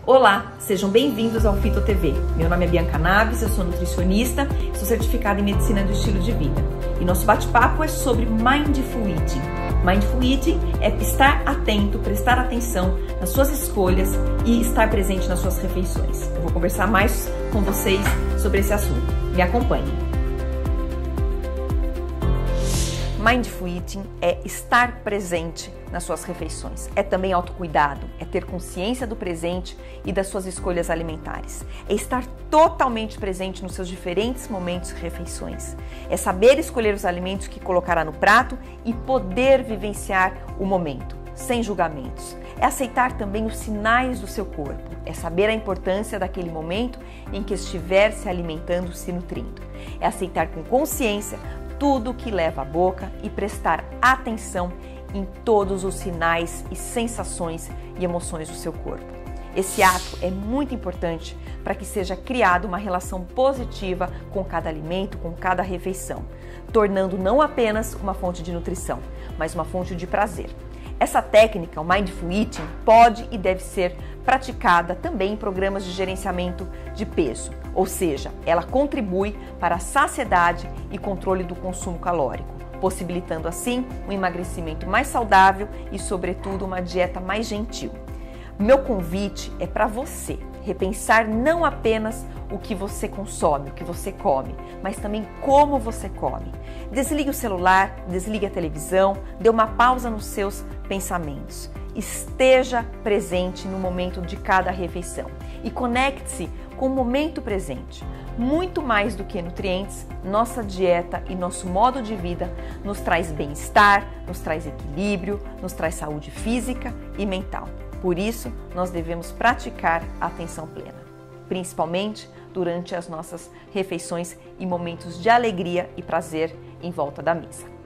Olá, sejam bem-vindos ao Fito TV. Meu nome é Bianca Naves, eu sou nutricionista, sou certificada em medicina do estilo de vida. E nosso bate-papo é sobre Mindful Eating. Mindful Eating é estar atento, prestar atenção nas suas escolhas e estar presente nas suas refeições. Eu vou conversar mais com vocês sobre esse assunto. Me acompanhem. Mindful Eating é estar presente nas suas refeições. É também autocuidado, é ter consciência do presente e das suas escolhas alimentares. É estar totalmente presente nos seus diferentes momentos e refeições. É saber escolher os alimentos que colocará no prato e poder vivenciar o momento, sem julgamentos. É aceitar também os sinais do seu corpo. É saber a importância daquele momento em que estiver se alimentando, se nutrindo. É aceitar com consciência tudo que leva à boca e prestar atenção em todos os sinais e sensações e emoções do seu corpo. Esse ato é muito importante para que seja criada uma relação positiva com cada alimento, com cada refeição, tornando não apenas uma fonte de nutrição, mas uma fonte de prazer. Essa técnica, o Mindful Eating, pode e deve ser praticada também em programas de gerenciamento de peso, ou seja, ela contribui para a saciedade e controle do consumo calórico, possibilitando assim um emagrecimento mais saudável e, sobretudo, uma dieta mais gentil. Meu convite é para você repensar não apenas o que você consome, o que você come, mas também como você come. Desligue o celular, desligue a televisão, dê uma pausa nos seus pensamentos. Esteja presente no momento de cada refeição e conecte-se com o momento presente. Muito mais do que nutrientes, nossa dieta e nosso modo de vida nos traz bem-estar, nos traz equilíbrio, nos traz saúde física e mental. Por isso, nós devemos praticar a atenção plena, principalmente durante as nossas refeições e momentos de alegria e prazer em volta da mesa.